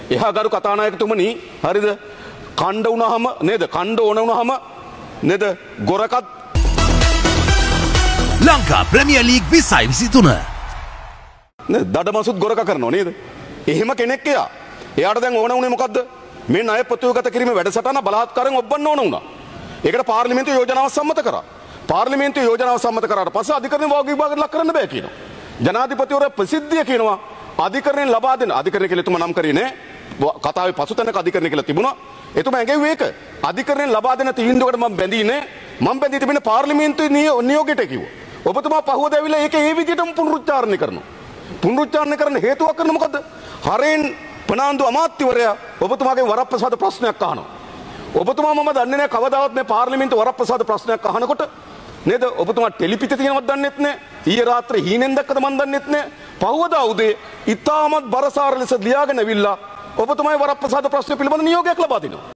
එහා ගරු කතානායකතුමනි හරිද කණ්ඩ වුණාම නේද කණ්ඩ ඕන වුණාම නේද ගොරකත් ලංකා ප්‍රීමියර් ලීග් 2023 නේද දඩමසුත් ගොරක කරනවා නේද එහෙම කෙනෙක් එයාට දැන් ඕන වුණේ මොකද්ද මේ ණය ප්‍රතිගත කිරීම වැඩසටහන බලාත්කාරයෙන් ඔබන්න ඕන වුණා ඒකට පාර්ලිමේන්තුව යෝජනාව සම්මත කරා පාර්ලිමේන්තුව යෝජනාව සම්මත කරාට පස්සේ අධිකරණ වාග් විභාගයට ලක් කරන්න බෑ කියනවා ජනාධිපතිවරයා ප්‍රසිද්ධිය කියනවා අධිකරණයෙන් ලබා දෙන අධිකරණ කියලා එතුමා නම් කරේ නෑ කතාවේ පසුතැනක අධිකරණ කියලා තිබුණා එතුමා ඇඟෙව්වේ ඒක අධිකරණයෙන් ලබා දෙන තීන්දුවකට මම බැඳී නෑ මම බැඳී තිබෙන පාර්ලිමේන්තුවේ නියෝගයට කිව්වා ඔබතුමා පහුවද ඇවිල්ලා ඒක ඒ විදිහටම පුනරුච්චාරණය කරනවා පුනරුච්චාරණය කරන්න හේතුවක් කරන මොකද්ද හරෙන් පනාන්දු අමාත්‍යවරයා ඔබතුමාගේ වරප්‍රසාද ප්‍රශ්නයක් අහනවා ඔබතුමා මම දන්නේ නැහැ කවදාවත් මේ පාර්ලිමේන්තුව වරප්‍රසාද ප්‍රශ්නයක් අහනකොට නේද ඔබතුමා ටෙලිපිට තියෙනවද දන්නෙත් නැහැ ඊයේ රාත්‍රියේ හීනෙන් දැක්කද මන් දන්නෙත් නැහැ පහුවදා උදේ ඉතාමත් බරසාර ලෙස ලියාගෙන ඇවිල්ලා ඔබතුමාගේ වරප්‍රසාද ප්‍රශ්න පිළිබඳ නියෝගයක් ලබා දෙනවා